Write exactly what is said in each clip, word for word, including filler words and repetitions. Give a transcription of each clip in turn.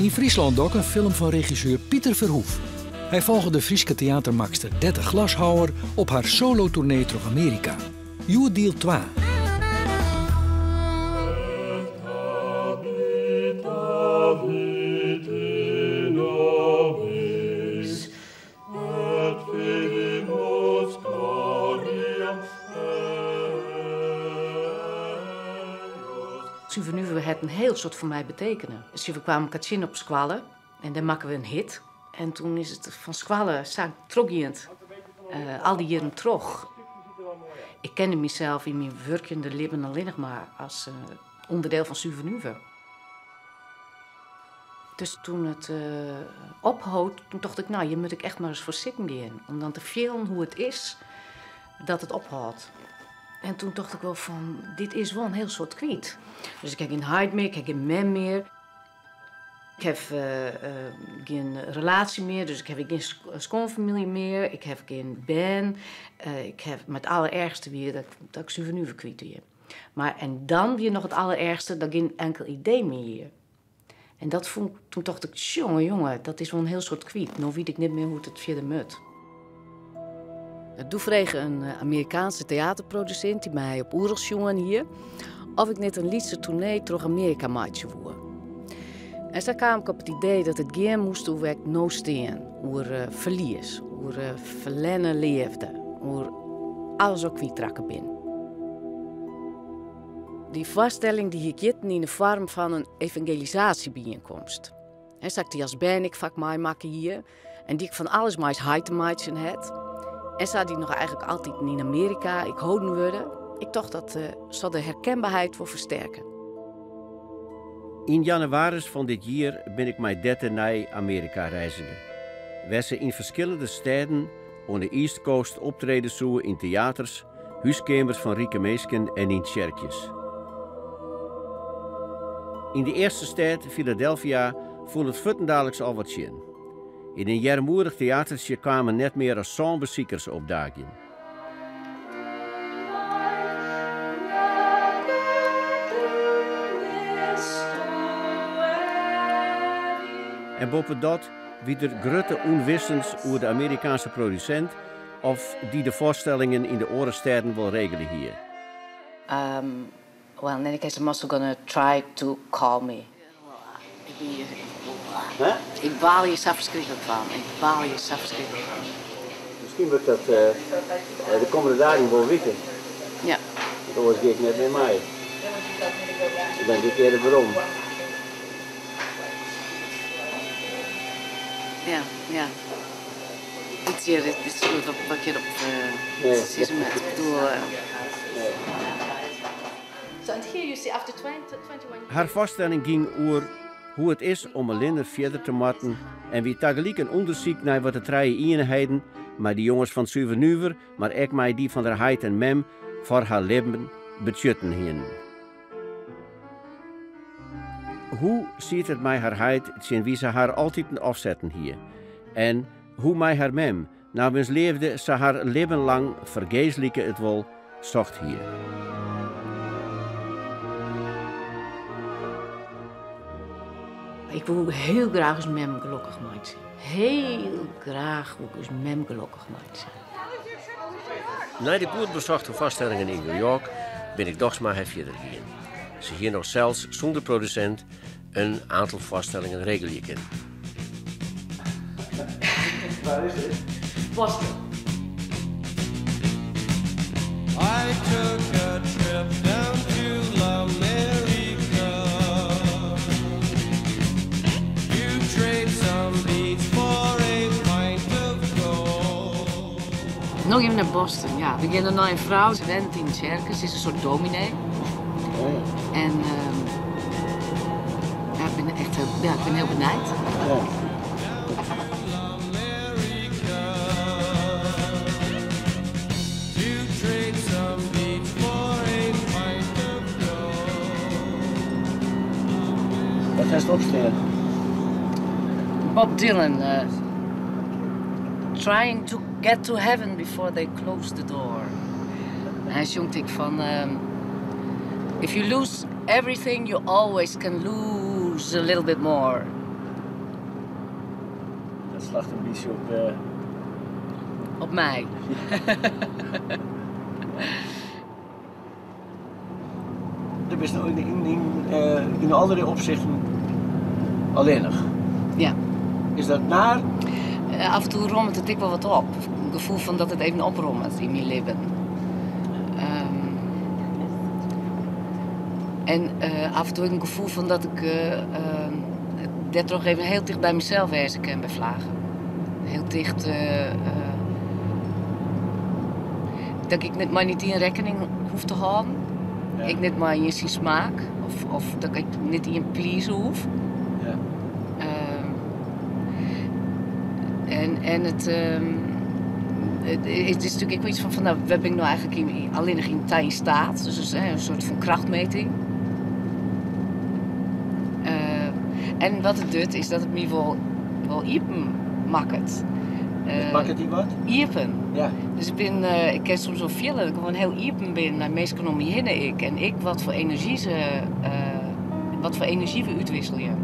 In Friesland ook een film van regisseur Pieter Verhoef. Hij volgde de Frieske theatermakster Dette Glashouwer op haar solo-tournee door Amerika. Joer deel twee. Zuvenue had een heel soort voor mij betekenen. Dus we kwamen Katsin op Squallen en dan maken we een hit. En toen is het van Squallen staan teruggeënt. Uh, al die jaren terug. Ik kende mezelf in mijn werkende leven alleen nog maar als uh, onderdeel van Zuvenue. Dus toen het uh, ophoud, toen dacht ik, nou, hier moet ik echt maar eens voor zitten gaan. Om dan te filmen hoe het is dat het ophoudt. En toen dacht ik wel van, dit is wel een heel soort kwiet. Dus ik heb geen huid meer, ik heb geen man meer. Ik heb uh, uh, geen relatie meer, dus ik heb geen schoonfamilie meer. Ik heb geen band. Uh, ik heb met het allerergste weer dat, dat ik Zuvenue kwijt weer. Maar en dan weer nog het allerergste, dat ik geen enkel idee meer hier. En dat vond, toen dacht ik, jongen, jongen, dat is wel een heel soort kwiet. Nou weet ik niet meer hoe het verder moet. Toen vroeg een Amerikaanse theaterproducent die mij op Oerels jongen hier, of ik net een liedse tournee door Amerika maatje woe. En zo kwam ik op het idee dat het geen moest hoe ik nou steen, hoe uh, verlies, hoe uh, verlenen leefde, hoe alles ook kwijtraken ben. Die vaststelling die ik jitten in de vorm van een evangelisatiebijeenkomst. Hij zei die als ben ik vak mij maken hier en die ik van alles maar eens te maken had. En zou die nog eigenlijk altijd in Amerika ik houden worden. Ik dacht dat uh, zou de herkenbaarheid voor versterken. In januari van dit jaar ben ik met Dette naar Amerika reizen. Waar ze in verschillende steden aan de East Coast optreden zoeken in theaters, huiskamers van rieke meesken en in kerkjes. In de eerste stad, Philadelphia, voelde het vuttendaallijks al wat zin. In een jarmoedig theatertje kwamen net meer dan zo'n beziekers opdagen. En boven dat wie er grote onwissens over de Amerikaanse producent of die de voorstellingen in de orensteden wil regelen hier. Um, well, in any case, I'm also gonna try to call me. Huh? Ik baal je zo verschrikkelijk van. Ik baal je zo verschrikkelijk van. Misschien wordt dat uh, de komende dagen wel weten. Ja. Dat was ik net met mij. Ik ben dit keer waarom. Ja, ja. Dit hier is goed op wat je op uh, season met. Ik bedoel. Uh... Nee. So and here you see after twenty-one. Haar vaststelling ging over hoe het is om alleen verder te matten en wie tegelijk een onderzoek naar wat de drie eenheden, maar die jongens van Zuvenue, maar ook maar die van der Heid en Mem, voor haar leven betjutten heen. Hoe ziet het mij haar Heid, zien wie ze haar altijd afzetten hier? En hoe mij haar Mem, nou eens leefde ze haar leven lang vergeeslijke het wel, zocht hier. Ik wil heel graag eens Mem gelukkig maken. Heel graag wil ik eens Mem gelukkig maken. Na de goed bezochte vaststellingen in New York ben ik toch maar verder gegaan. Ze hier nog zelfs zonder producent een aantal vaststellingen regelen kunnen. Waar is dit? Boston. I took a trip down to America. You trade some beach for a pint of gold. Nog even naar Boston, ja. We gaan naar een vrouw, ze werkt in het circus, ze is een soort dominee. Oh. En uh, ja, ik ben echt heel, ja, ik ben heel benijd. Ja. Wat is het opstaan? Bob Dylan, uh, trying to get to heaven before they close the door. En hij zongt ik van, um, if you lose everything, you always can lose a little bit more. slacht een beetje op... Uh... Op mij. Er is nou in, in, in, uh, in allerlei opzichten alleenig. Ja. Is dat naar? Uh, af en toe rommelt het ik wel wat op. Een gevoel van dat het even oprommelt in mijn leven. Um, en uh, af en toe heb ik een gevoel van dat ik uh, uh, dat toch even heel dicht bij mezelf wezen kan bij vlagen. Heel dicht. Uh, uh, dat ik net maar niet in rekening hoef te houden. Ja. Ik net maar in zijn smaak. Of, of dat ik niet in pleasen hoef. Ja. Uh, en, en het, um, het, het is natuurlijk ook iets van, van nou, we ben ik nou eigenlijk in, alleen nog in tijd staat. Dus het is een soort van krachtmeting. Uh, en wat het doet, is dat het me wel, wel iepen maakt. Uh, maakt het die wat? Iepen. Ja. Dus ik ben, uh, ik ken soms wel veel dat ik gewoon heel iepen ben. Nou, meestal om je heen ik. En ik, wat voor energie ze, uh, wat voor energie we uitwisselen.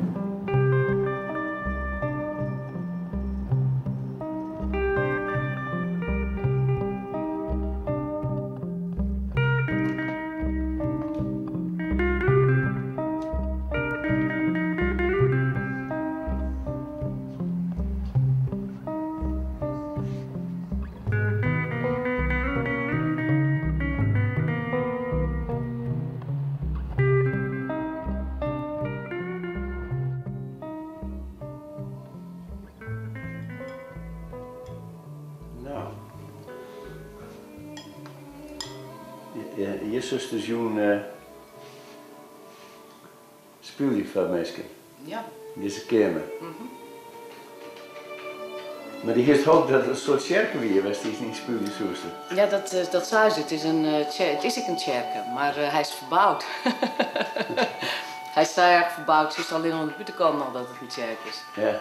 Je, je zuster Joen uh, speelt je van mensen. Ja. Deze kamer. Mm-hmm. Maar die heeft ook dat een soort kerken weer was, die is niet speelt je zuster. Ja, dat, uh, dat zei ze. Het is, een, uh, tjer- het is ik een kerken, maar uh, hij is verbouwd. Hij is eigenlijk verbouwd, ze is alleen aan de buitenkant al dat het een kerk is. Ja.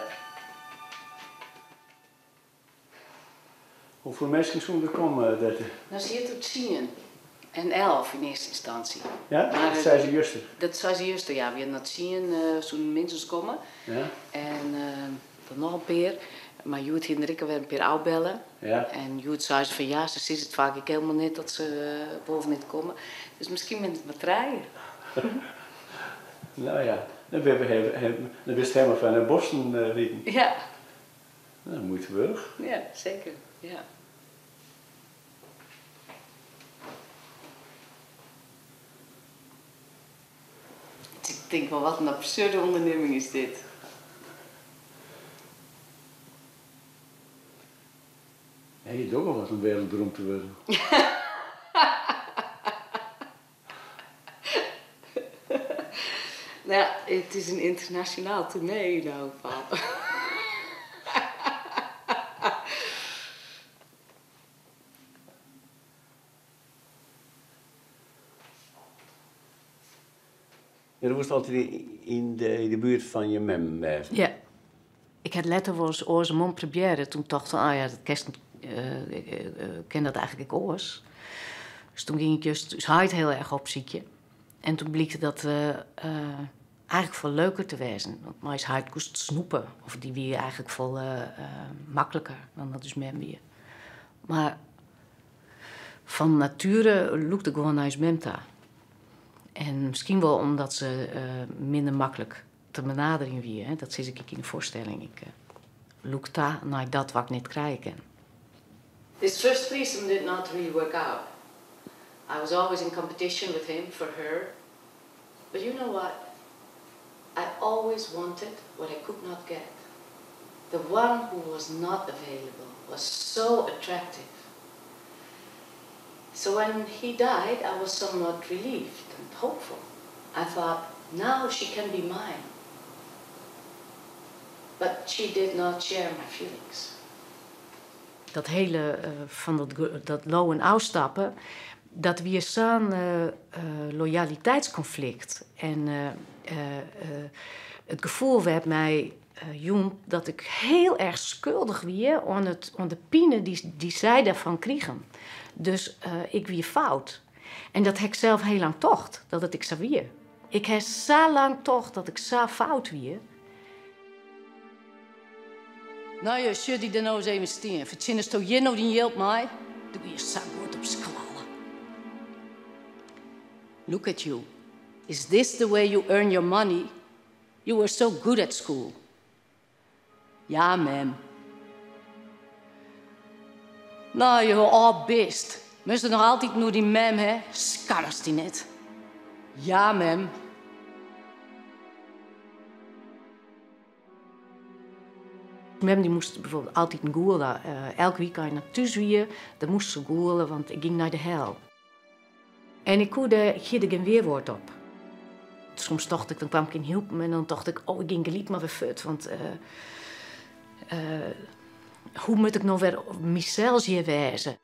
Hoeveel mensen zijn er komen? Uh, dat... Nou, ze heeft het tien en elf in eerste instantie. Ja, maar, dat zei ze juist. Dat zei ze juist, ja. We hebben naar tien uh, zo'n minstens komen. Ja. En uh, dan nog een keer. Maar Joet en Rikke werden een keer oudbellen. Ja. En Joet zei ze van ja, ze ziet het vaak ik helemaal niet dat ze uh, boven niet komen. Dus misschien met het wat rijden. Nou ja, dan ben je helemaal van naar Boston uh, rijden. Ja. Nou, moet wel. Ja, zeker. Ja. Ik denk wel, wat een absurde onderneming is dit. Ja, je doet ook wel wat om wereldberoemd te worden. Nou ja, het is een internationaal tournee in elk geval. Ja, dat was altijd in de, in de buurt van je mem. Ja. Ik had letter was oors mon première. Toen dacht ik, ah ja, dat kerst, uh, ik uh, ken dat eigenlijk oors. Dus toen ging ik juist, dus hij het heel erg op ziekje. En toen bleek dat uh, uh, eigenlijk veel leuker te wezen. Want maar is hij koest snoepen. Of die weer eigenlijk veel uh, uh, makkelijker dan dat is mem weer. Maar van nature lookte ik gewoon naar zijn memta. En misschien wel omdat ze uh, minder makkelijk te benaderen wie, hè? Dat zie ik in de voorstelling. Ik uh, look daar naar dat wat ik niet krijgen kan. This first threesome did not really work out. I was always in competition with him for her. But you know what? I always wanted what I could not get. The one who was not available was so attractive. So when he died, I was somewhat relieved and hopeful. I thought, now she can be mine. But she did not share my feelings. Dat hele uh, van dat, dat low en uitstappen, dat weer zo'n uh, uh, loyaliteitsconflict. En uh, uh, uh, het gevoel werd mij, uh, jong, dat ik heel erg schuldig weer aan, het, aan de pine die, die zij daarvan kregen. Dus uh, ik weer fout. En dat heb ik zelf heel lang tocht, dat het ik zo weer. Ik heb zo lang tocht dat ik zo fout weer. Nou, je zult die er nou eens even staan. Verzinnen is toch je nou die helpt mij? Doe je zak goed op skallen. Look at you. Is this the way you earn your money? You were so good at school. Ja, ma'am. Nou, je al best. Moest er nog altijd nur die ma'am, hè? Skarrers die net. Ja, ma'am. Mem die moest bijvoorbeeld altijd een goelen. Uh, elke week als je naar thuis weer, dan moest ze goelen, want ik ging naar de hel. En ik hoorde, ik ging er geen weerwoord op. Soms dacht ik, dan kwam ik in hielp me en dan dacht ik, oh, ik ging geliet maar weer fut, want uh, uh, hoe moet ik nou weer mezelf hier wezen?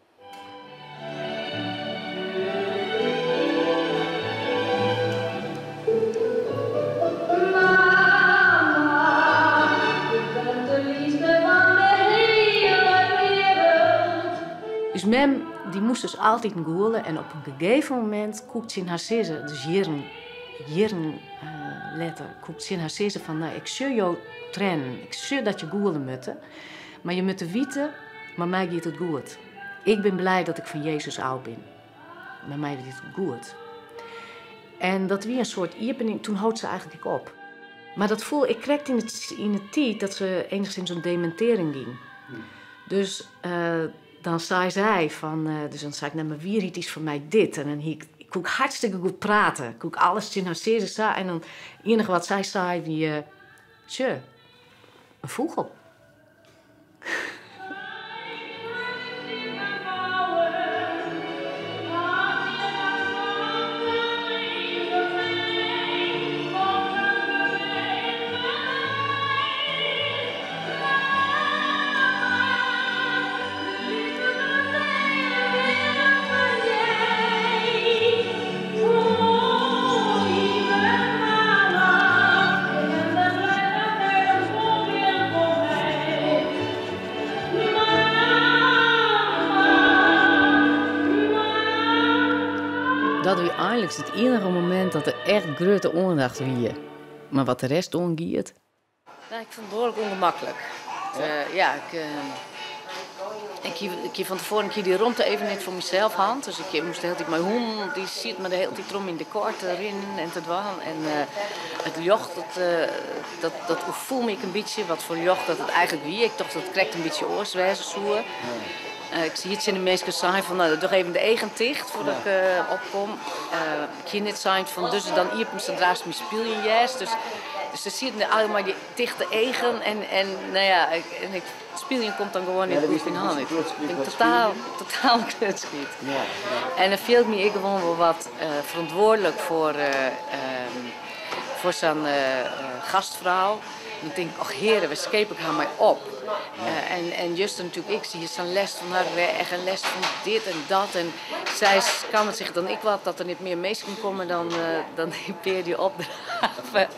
Dus mem, die moest dus altijd goelen en op een gegeven moment koekt ze in haar zezen, dus jaren, jaren uh, later, koekt ze in haar zezen van, nou, ik zie jou trainen, ik zie dat je goelen moet, maar je moet weten, maar mij gaat het goed. Ik ben blij dat ik van Jezus oud ben. Met mij gaat het goed. En dat weer een soort iepening, toen houdt ze eigenlijk op. Maar dat voel, ik kreeg in het, in het tijd dat ze enigszins een dementering ging. Hmm. Dus uh, dan zei zij van, uh, dus dan zei ik, nou, maar wie iets van mij dit? En dan ik, ik kon hartstikke goed praten. Ik kon alles in haar zeer zei. En dan het enige wat zij zei, die, uh, tje, een vogel. Dat was eigenlijk het enige moment dat er echt grote aandacht was. Maar wat de rest aangaat... Nou, ik vond het behoorlijk ongemakkelijk. Ja, uh, ja ik, uh, ik, ik, ik van tevoren ik die rondte even niet voor mezelf hand. Dus ik moest de hele tijd mijn hond, die zit me de hele tijd om in de kort erin en te dwalen. En uh, het jocht, het, uh, dat, dat voel me ik een beetje wat voor jocht dat het eigenlijk wie. Ik dacht dat het krijgt een beetje oorswijze zoer. Uh, ik zie iets in de mensen zeggen van, nou, toch even de eigen dicht voordat ja. ik uh, opkom. Uh, ik hier net zeggen van, dus dan hier ze draast mijn spelen juist. Dus, dus ze zitten allemaal die dichte eigen en, en nou ja, ik, en ik, het spelen komt dan gewoon niet goed in hand. Ik ben totaal, totaal klutschiet. Ja, ja. En dan viel me ik gewoon wel wat uh, verantwoordelijk voor, uh, um, voor zo'n uh, uh, gastvrouw. Dan denk ik, ach heren, we schepen ik haar maar op. Uh, en, en juist natuurlijk, ik zie zo'n les van haar weg en les van dit en dat. En zij kan het zich dan ik wat dat er niet meer mee kan komen dan, uh, dan die peer die opdraven.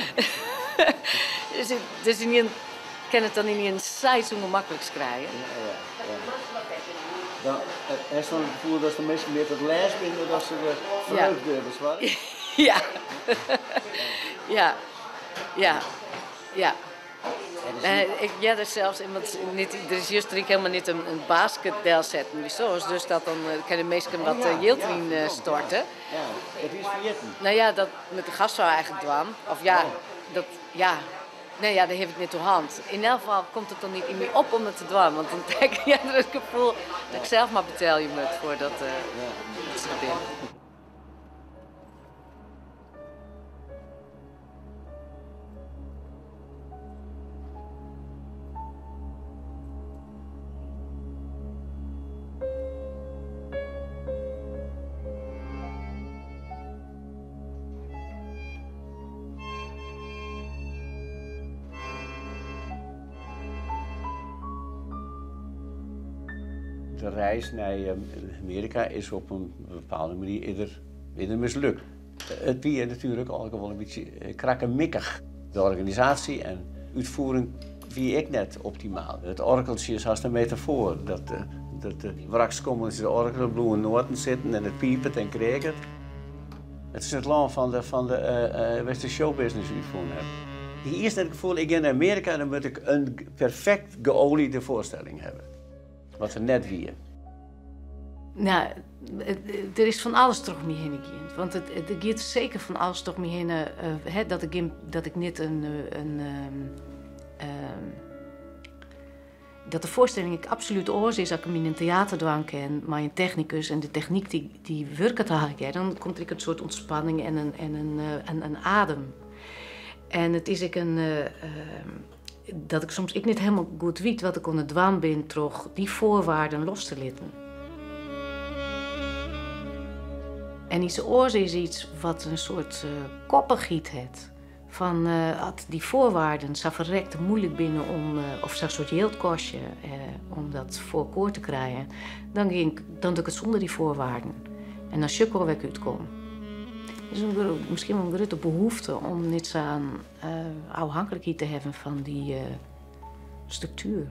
dus dus in een, kan het dan in een zij zo gemakkelijk krijgen. Ja, ja, ja. Dan heeft dan het gevoel dat de mensen meer het les vinden dat ze de vreugde hebben, zwaar? Ja. ja. Ja. Ja. Uh, ik, ja, er, zelfs, niet, er is juist helemaal niet een, een basketbal zetten. Dus dat dan uh, kan de meesten wat uh, yield in uh, storten. Ja, dat is vergeten. Nou ja, dat met de gastvrouw eigenlijk dwam. Of ja, oh. dat, ja. Nee, ja, dat heb ik niet door hand. In elk geval komt het dan niet in me op om het te dwam. Want dan denk ik, ja, dat is het gevoel dat ik zelf maar betaal je moet voor dat uh, ja. dat gebeurt. De reis naar Amerika is op een bepaalde manier eerder, eerder mislukt. Het was natuurlijk ook wel een beetje krakkemikkig. De organisatie en uitvoering wie ik net optimaal. Het orkeltje is als een metafoor. Dat de, dat de wrakskommels de orgel, bloemen noten zitten en het piepert en kreekt. Het is het land van de, van de uh, uh, Western showbusiness uitvoering hebben. Die eerst het gevoel, ik ga naar Amerika en dan moet ik een perfect geoliede voorstelling hebben. Wat ze net wie. Nou, het- het- er is van alles toch mee heen gegaan. Want het, het, er gaat zeker van alles toch mee heen. Uh, hè, dat, ik in- dat ik niet een... eh, een ehm, ehm, dat de voorstelling ik absoluut oors is als ik hem in een theaterdwang ken, maar een technicus en de techniek die, die werkt eigenlijk, dan komt er een soort ontspanning en een, en een, uh, een, een adem. En het is ik een... Uh, uh, dat ik soms ik niet helemaal goed weet wat ik onder dwang ben, toch die voorwaarden los te laten. En iets oors is iets wat een soort uh, koppengiet heeft. Van uh, had die voorwaarden zo verrekt moeilijk binnen om, uh, of zo'n soort geld kost je, uh, om dat voor elkaar te krijgen, dan, ging, dan doe ik het zonder die voorwaarden. En dan sukkel ik uitkom. Het is een, misschien wel een grote behoefte om niet zo'n uh, afhankelijkheid te hebben van die uh, structuur.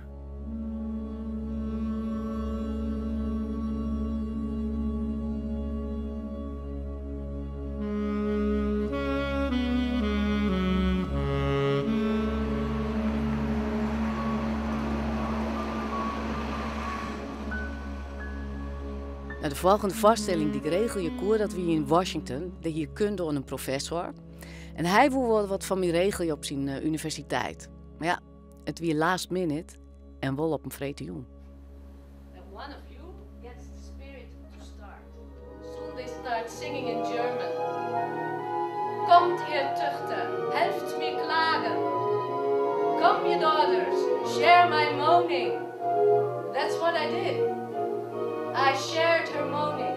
Nou, de volgende voorstelling die ik regel je koer, dat we hier in Washington, dat je kunt door een professor. En hij wil wel wat van mij regelen op zijn uh, universiteit. Maar ja, het weer last minute en wel op een vrete jong. One of you gets the spirit to start. Soon they start singing in German. Komt ihr Töchter, helft mir klagen. Come ye daughters, share my moaning. That's what I did. I shared her moaning.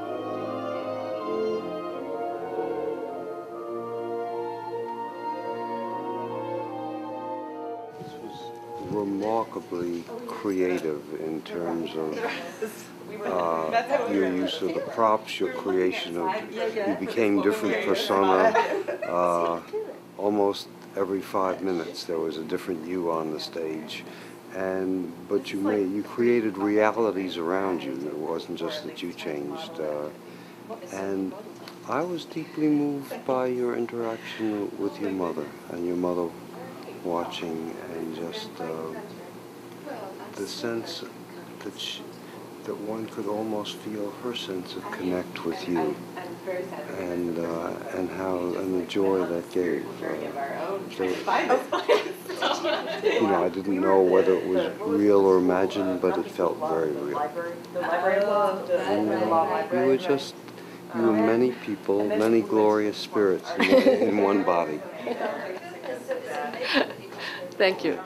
This was remarkably creative in terms of uh, your use of the props, your creation of, you became different persona. Uh, almost every five minutes there was a different you on the stage. And but you made you created realities around you. It wasn't just that you changed. Uh, and I was deeply moved by your interaction with your mother and your mother watching, and just uh, the sense that she, that one could almost feel her sense of connect with you, and uh, and how and the joy that gave. Uh, so, you know, I didn't know whether it was real or imagined, but it felt very real. And you were just, you were many people, many glorious spirits in, in one body. Thank you.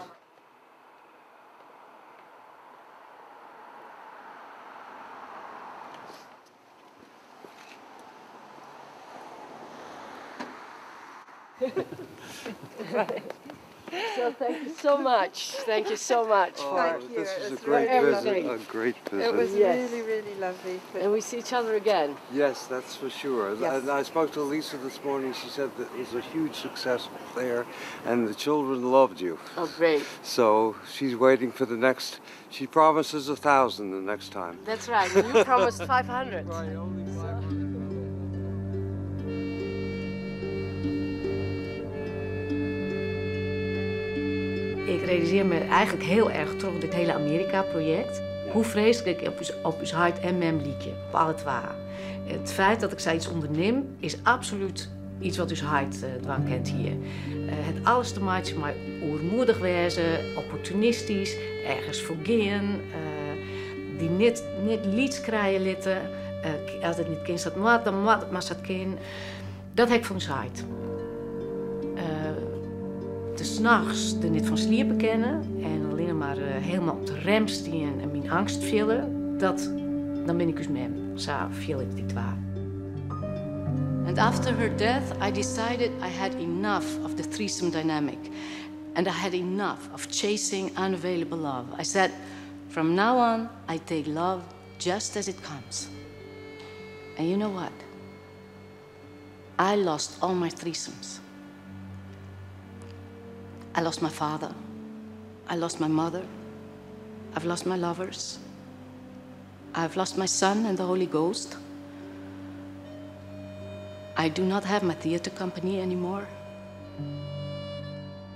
So thank you so much. Thank you so much Oh, for this is a for great visit, everything. a great visit. It was Yes. really, really lovely. And we see each other again. Yes, that's for sure. Yes. And I spoke to Lisa this morning. She said that it was a huge success there, and the children loved you. Oh, great. So she's waiting for the next. She promises a thousand the next time. That's right. And you promised five hundred. Ik realiseer me eigenlijk heel erg terug op dit hele Amerika-project. Hoe vreselijk ik op ons, op ons hart en mem liedje, op alle twee. Het feit dat ik zoiets onderneem, is absoluut iets wat ons hart uh, dwang kent hier. Uh, het alles te maken met oermoedig wezen, opportunistisch, ergens voor gaan, uh, die niet, niet lieds krijgen litten. Uh, als het niet kind staat, maar dan moet het maar dat kind. Dat heb ik van ons hart. Uh, de s'nachts er niet van sliepen kennen en alleen maar uh, helemaal op de rem staan en mijn angst vullen, dat, dan ben ik dus mem. Zo viel ik die twee. And after her death, I decided I had enough of the threesome dynamic. And I had enough of chasing unavailable love. I said, from now on, I take love just as it comes. And you know what? I lost all my threesomes. I lost my father. I lost my mother. I've lost my lovers. I've lost my son and the Holy Ghost. I do not have my theater company anymore.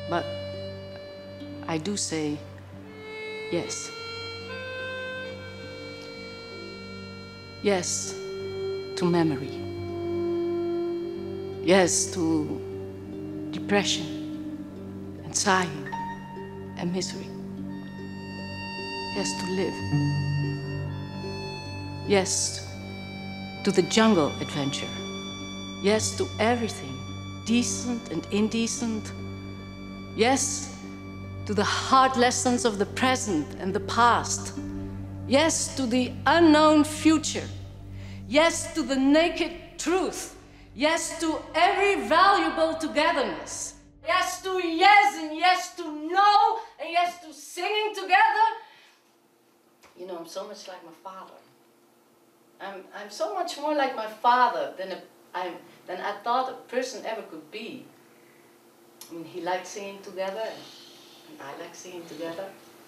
But I do say yes. Yes to memory. Yes to depression and sighing and misery. Yes to live. Yes to the jungle adventure. Yes to everything, decent and indecent. Yes to the hard lessons of the present and the past. Yes to the unknown future. Yes to the naked truth. Yes to every valuable togetherness. Yes to yes and yes to no and yes to singing together. You know, I'm so much like my father. I'm, I'm so much more like my father than, a, I'm, than I thought a person ever could be. I mean, he liked singing together, and I like singing together.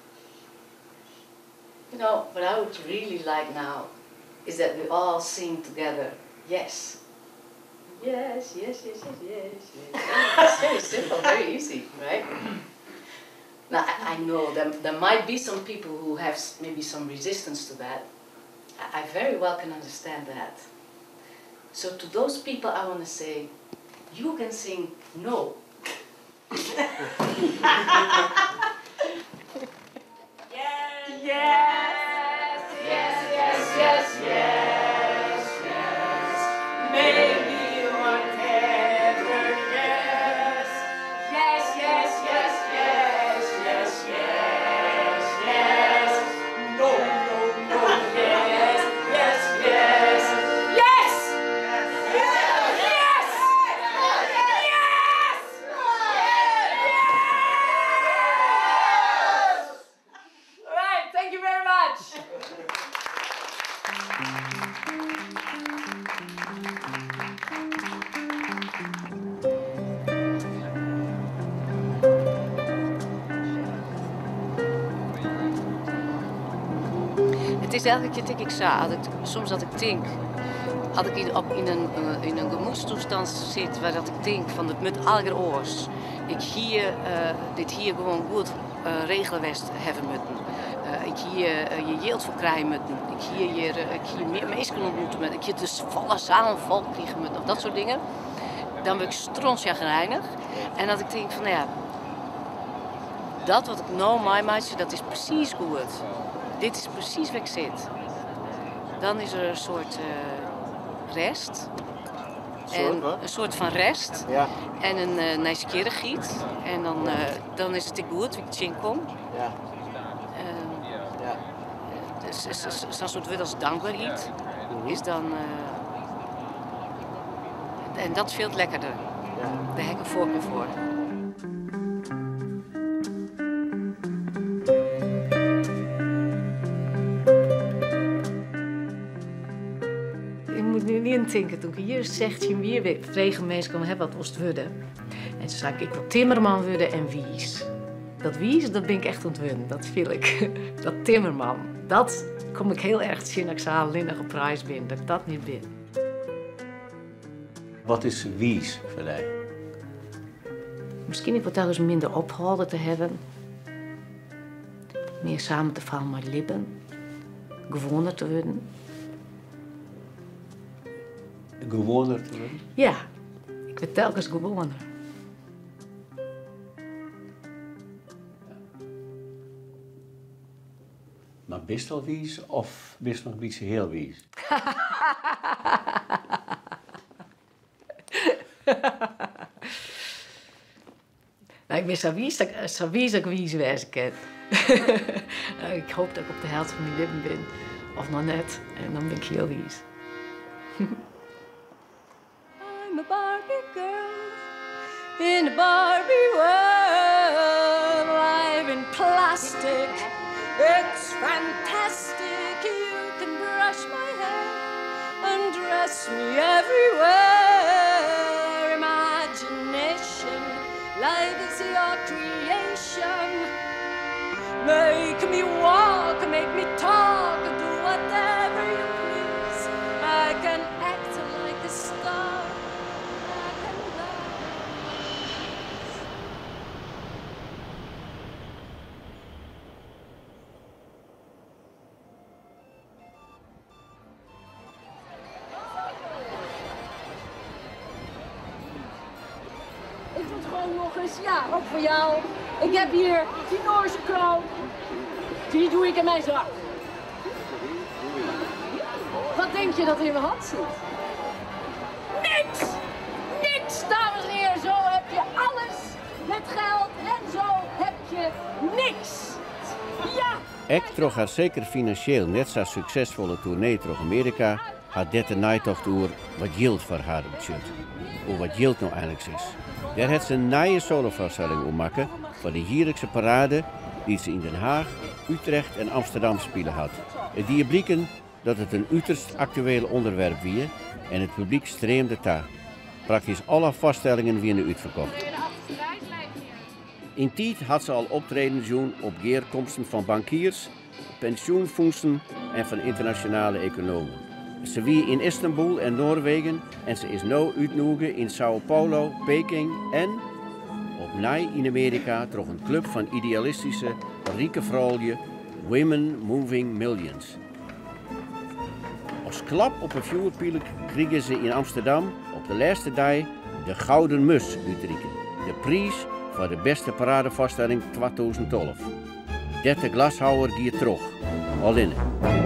You know, what I would really like now is that we all sing together, yes. Yes, yes, yes, yes, yes, yes. It's very simple, very easy, right? Now, I, I know there, there might be some people who have maybe some resistance to that. I, I very well can understand that. So to those people, I want to say, you can sing no. Yes! Yes! Yes, yes, yes, yes, yes. Maybe whatever, yes. Yes, yes, yes, yes, yes, yes, yes. No, no, no, yes, yes, yes. Yes! Yes! Yes! Yes! All right, thank you very much. Het is elke keer denk ik zo, als ik, soms dat ik denk, als ik in, op, in een, uh, in een gemoedstoestand zit waar dat ik denk van het moet aller oors. Ik hier, uh, dit hier gewoon goed uh, regelen west hebben moeten. Uh, ik hier uh, je geld voor krijgen moeten. Ik hier, hier, uh, ik hier meer mensen ontmoeten moeten. Ik hier dus volle zaal vol krijgen moeten. Of dat soort dingen. Dan ben ik strontjagrijnig. En dat ik denk van nou ja, dat wat ik nou mij maak, dat is precies goed. Dit is precies waar ik zit. Dan is er een soort uh, rest. En een soort van rest. Ja. En een uh, nieuwsgierigheid. En dan, uh, dan is het goed waar ik in kom. Ja. Uh, ja. Dus, dus, dus, zo'n soort woord als dankbaarheid is dan. Uh, en dat veel lekkerder. Ja. Daar heb ik een voorkeur voor. Denken, toen ik hier zegt je weer tegen mensen komen hebben wat was het worden. En toen zei ik, ik wil timmerman worden en wies. Dat wies, dat ben ik echt aan het worden. Dat wil ik. Dat timmerman. Dat kom ik heel erg te zien dat ik zo'n linnige prijs ben. Dat ik dat niet ben. Wat is wies voor jou? Misschien ik wat eens minder opgehouden te hebben. Meer samen te vallen met lippen. Gewoner te worden. Gewoner te worden? Ja, ik werd telkens gewoner. Maar bist al wies of bist nog niet zo heel wies? Nou, ik ben zo wies dat ik zo wies dat ik wies wezen kan. Ik hoop dat ik op de helft van mijn lippen ben. Of nog net. En dan ben ik heel wies. I'm a Barbie girl in a Barbie world, live in plastic. It's fantastic. You can brush my hair, undress me everywhere. Imagination, legacy or creation. Make me walk, make me talk, do whatever you please. I can act like a star. I can dance. vanavond gewoon nog eens, ja, ook voor jou. Ik heb hier die Noorse kroon. Die doe ik in mijn zak. Wat denk je dat er in mijn hand zit? Niks! Niks, dames en heren. Zo heb je alles met geld en zo heb je niks. Ja! Ik troch haar zeker financieel net zo succesvolle tournee door Amerika, had dit naitocht over wat geld voor haar budget. Of wat geld nou eigenlijk is. Daar heeft ze een nieuwe solovoorstelling om maken voor de jaarlijkse parade die ze in Den Haag, Utrecht en Amsterdam spelen had. Het die blikken dat het een uiterst actueel onderwerp was en het publiek streemde daar. Praktisch alle vaststellingen werden uitverkocht. In tijd had ze al optreden doen op geerkomsten van bankiers, pensioenfondsen en van internationale economen. Ze wie in Istanbul en Noorwegen en ze is nu uitgenodigd in Sao Paulo, Peking en opnieuw in Amerika door een club van idealistische, rieke vrouwen, Women Moving Millions. Als klap op een vuurpijl kregen ze in Amsterdam op de laatste dag de Gouden Mus uitreiken. De prijs voor de beste paradevoorstelling tweeduizend twaalf. Dette glashouwer giet terug. Al in.